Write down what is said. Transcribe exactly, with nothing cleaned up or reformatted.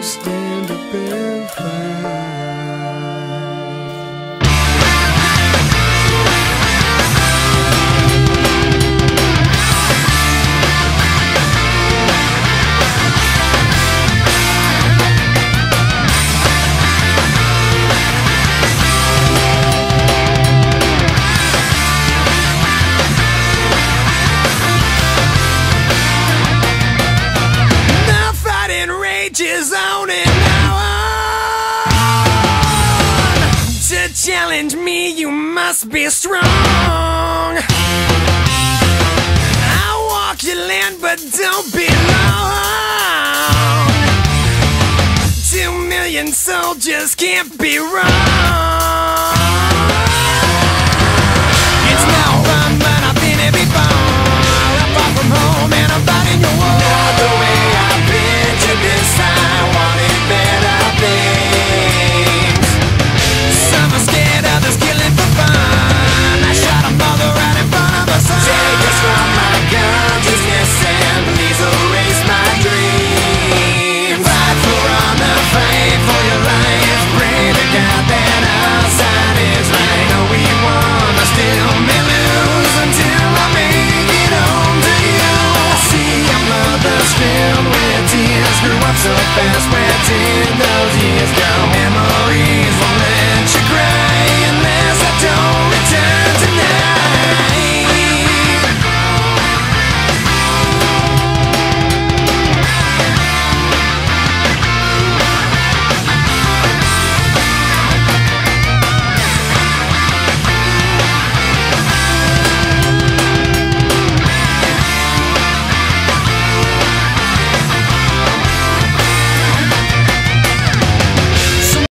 stand up and fight. Is on and on. To challenge me, you must be strong. I'll walk your land, but don't be long. Two million soldiers can't be wrong. It's no fun, but I've been here before. I'm far from home and I'm fighting your war. Not the way I've been to this. I wanted better things. Some are scared, others killing for fun. I shot a mother right in front of her son. Take us from my consciousness and please erase my dreams. Fight for honor, fight for your life. Pray to God that our side is right. No, we won, I still may lose until I make it home to you. I see your mother's filled with tears. Grew up so fast, where did those